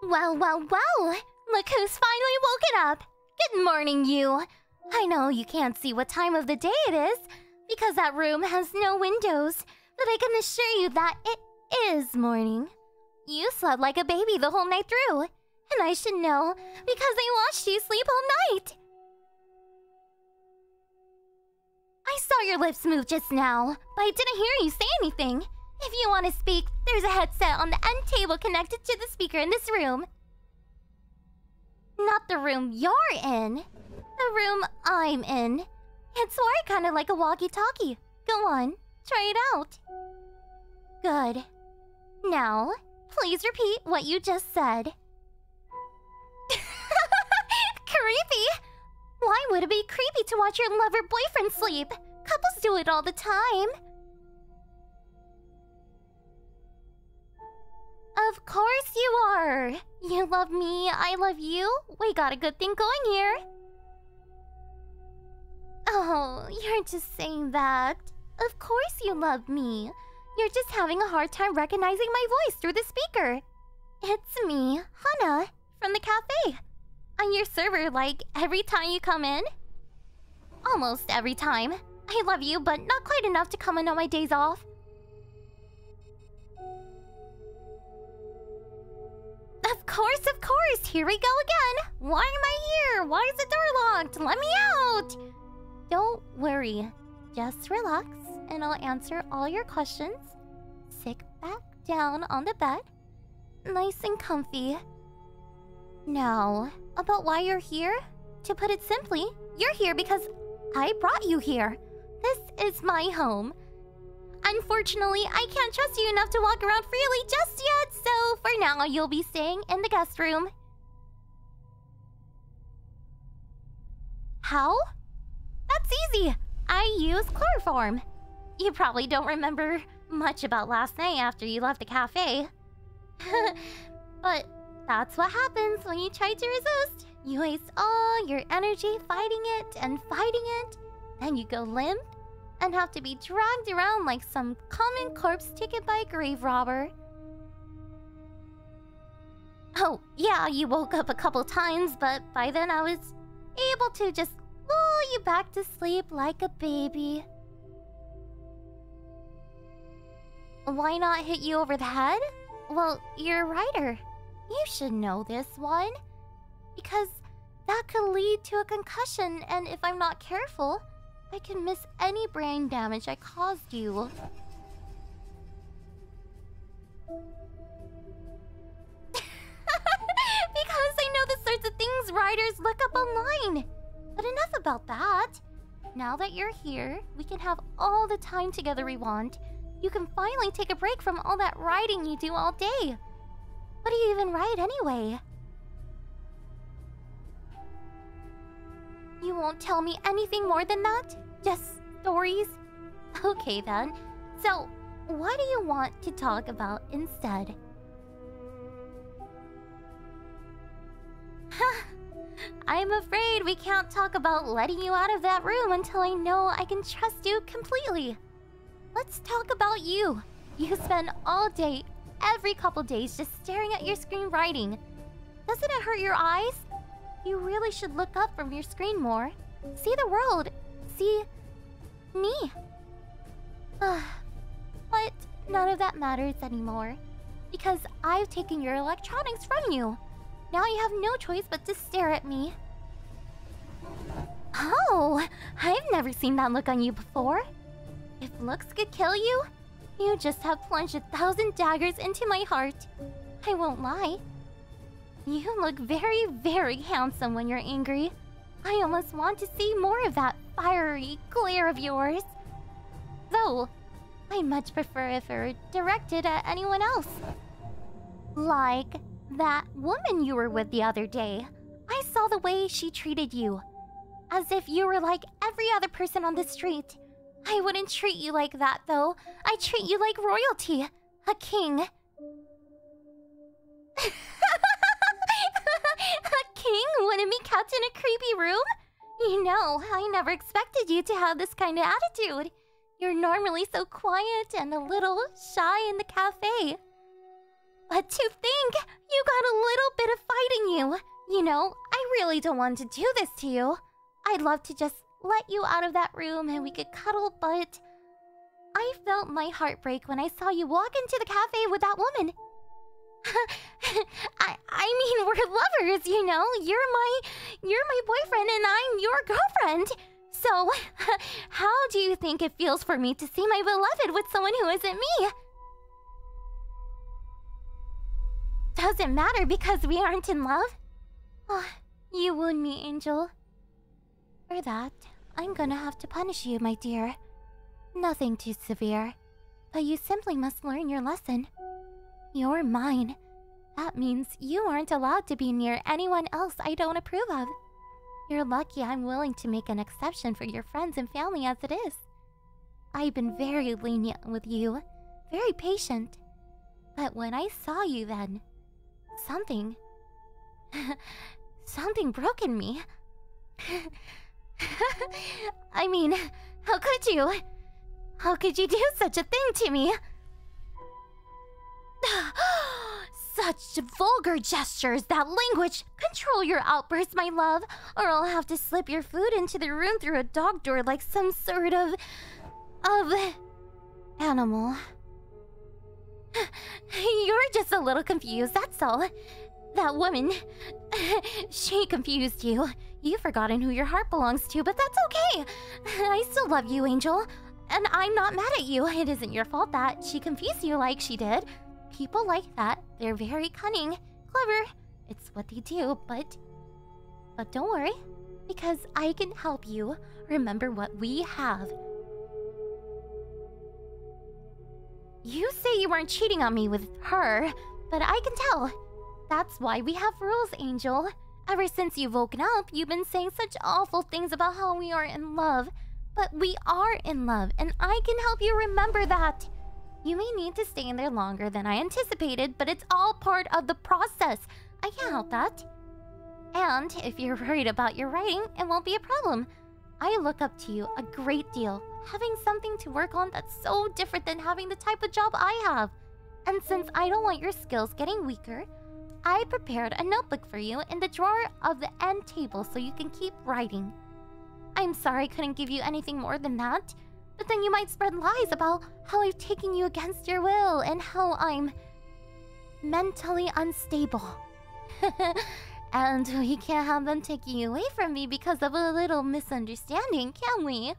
Well, well, well! Look who's finally woken up! Good morning, you! I know you can't see what time of the day it is, because that room has no windows, but I can assure you that it is morning. You slept like a baby the whole night through, and I should know, because I watched you sleep all night! I saw your lips move just now, but I didn't hear you say anything. If you want to speak, there's a headset on the end table connected to the speaker in this room. Not the room you're in. The room I'm in. It's more kind of like a walkie-talkie. Go on, try it out. Good. Now, please repeat what you just said. Creepy! Why would it be creepy to watch your lover-boyfriend sleep? Couples do it all the time. Of course you are! You love me, I love you. We got a good thing going here. Oh, you're just saying that. Of course you love me. You're just having a hard time recognizing my voice through the speaker. It's me, Hana, from the cafe. I'm your server, like, every time you come in. Almost every time. I love you, but not quite enough to come in on my days off. Of course! Here we go again! Why am I here? Why is the door locked? Let me out! Don't worry. Just relax, and I'll answer all your questions. Sit back down on the bed. Nice and comfy. Now, about why you're here? To put it simply, you're here because I brought you here. This is my home. Unfortunately, I can't trust you enough to walk around freely just yet, so for now, you'll be staying in the guest room. How? That's easy. I use chloroform. You probably don't remember much about last night after you left the cafe. But that's what happens when you try to resist. You waste all your energy fighting it and fighting it, then you go limp and have to be dragged around like some common corpse taken by a grave robber. Oh, yeah, you woke up a couple times, but by then I was able to just lull you back to sleep like a baby. Why not hit you over the head? Well, you're a writer. You should know this one. Because that could lead to a concussion, and if I'm not careful, I can miss any brain damage I caused you. Because I know the sorts of things writers look up online. But enough about that. Now that you're here, we can have all the time together we want. You can finally take a break from all that writing you do all day. What do you even write anyway? You won't tell me anything more than that? Just stories? Okay then. So, what do you want to talk about instead? I'm afraid we can't talk about letting you out of that room until I know I can trust you completely. Let's talk about you. You spend all day, every couple days, just staring at your screen writing. Doesn't it hurt your eyes? You really should look up from your screen more. See the world. See me. But none of that matters anymore. Because I've taken your electronics from you. Now you have no choice but to stare at me. Oh, I've never seen that look on you before. If looks could kill you, you just have plunged 1,000 daggers into my heart. I won't lie. You look very, very handsome when you're angry. I almost want to see more of that fiery glare of yours. Though, I much prefer if it were directed at anyone else. Like that woman you were with the other day. I saw the way she treated you. As if you were like every other person on the street. I wouldn't treat you like that, though. I treat you like royalty. A king. A king wouldn't be kept in a creepy room? You know, I never expected you to have this kind of attitude. You're normally so quiet and a little shy in the cafe. But to think you got a little bit of fight in you. You know, I really don't want to do this to you. I'd love to just let you out of that room and we could cuddle, but I felt my heart break when I saw you walk into the cafe with that woman. I mean, we're lovers, you know. You're my boyfriend and I'm your girlfriend. So, how do you think it feels for me to see my beloved with someone who isn't me? Doesn't matter because we aren't in love. Oh, you wound me, Angel. For that, I'm gonna have to punish you, my dear. Nothing too severe, but you simply must learn your lesson. You're mine. That means you aren't allowed to be near anyone else I don't approve of. You're lucky I'm willing to make an exception for your friends and family as it is. I've been very lenient with you, very patient. But when I saw you then, something broke in me. I mean, how could you? How could you do such a thing to me? Such vulgar gestures, that language! Control your outbursts, my love, or I'll have to slip your food into the room through a dog door like some sort of animal. You're just a little confused, that's all. That woman, she confused you. You've forgotten who your heart belongs to, but that's okay. I still love you, Angel. And I'm not mad at you. It isn't your fault that she confused you like she did. People like that, they're very cunning, clever. It's what they do, but don't worry, because I can help you remember what we have. You say you weren't cheating on me with her, but I can tell. That's why we have rules, Angel. Ever since you've woken up, you've been saying such awful things about how we are in love. But we are in love, and I can help you remember that. You may need to stay in there longer than I anticipated, but it's all part of the process. I can't help that. And if you're worried about your writing, it won't be a problem. I look up to you a great deal. Having something to work on that's so different than having the type of job I have. And since I don't want your skills getting weaker, I prepared a notebook for you in the drawer of the end table so you can keep writing. I'm sorry I couldn't give you anything more than that. But then you might spread lies about how I've taken you against your will and how I'm mentally unstable. And we can't have them taking you away from me because of a little misunderstanding, can we?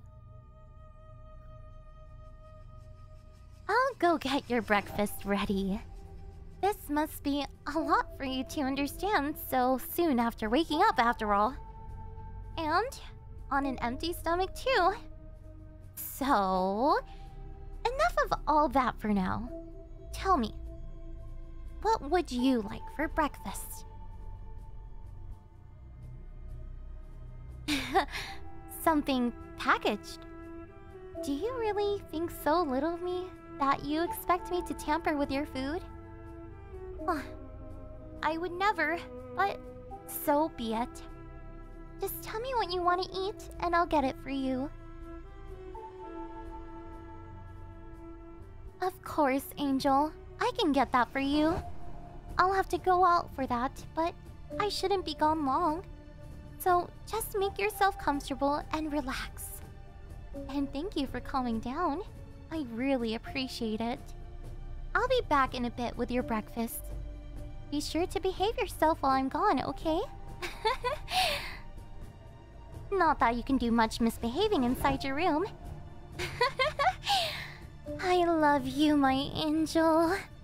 I'll go get your breakfast ready. This must be a lot for you to understand so soon after waking up, after all. And on an empty stomach, too. So, enough of all that for now. Tell me, what would you like for breakfast? Something packaged. Do you really think so little of me that you expect me to tamper with your food? I would never, but so be it. Just tell me what you want to eat and I'll get it for you. Of course, Angel. I can get that for you. I'll have to go out for that, but I shouldn't be gone long. So just make yourself comfortable and relax. And thank you for calming down. I really appreciate it. I'll be back in a bit with your breakfast. Be sure to behave yourself while I'm gone, okay? Not that you can do much misbehaving inside your room. I love you, my angel.